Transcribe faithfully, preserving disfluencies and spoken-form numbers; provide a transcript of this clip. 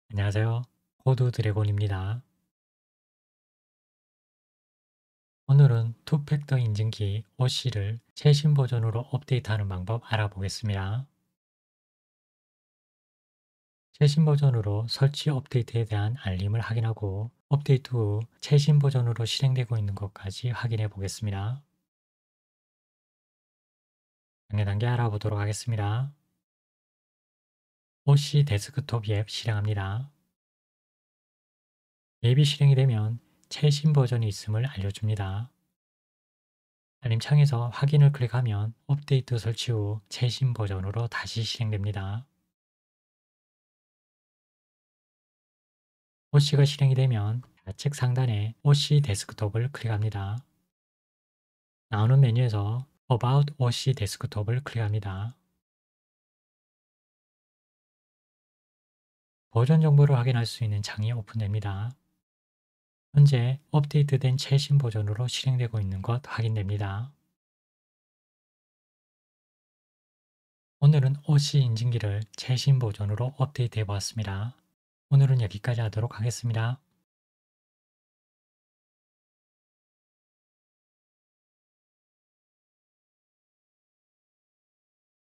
안녕하세요. 코드 드래곤입니다. 오늘은 투팩터 인증키 오씨를 최신 버전으로 업데이트하는 방법 알아보겠습니다. 최신 버전으로 설치 업데이트에 대한 알림을 확인하고 업데이트 후 최신 버전으로 실행되고 있는 것까지 확인해 보겠습니다. 단계 단계 알아보도록 하겠습니다. 오씨 데스크톱 앱 실행합니다. 앱이 실행이 되면 최신 버전이 있음을 알려줍니다. 알림창에서 확인을 클릭하면 업데이트 설치 후 최신 버전으로 다시 실행됩니다. 오씨가 실행이 되면 좌측 상단에 오씨 데스크톱을 클릭합니다. 나오는 메뉴에서 About 오씨 데스크톱을 클릭합니다. 버전 정보를 확인할 수 있는 창이 오픈됩니다. 현재 업데이트된 최신 버전으로 실행되고 있는 것 확인됩니다. 오늘은 오씨 인증기를 최신 버전으로 업데이트해 보았습니다. 오늘은 여기까지 하도록 하겠습니다.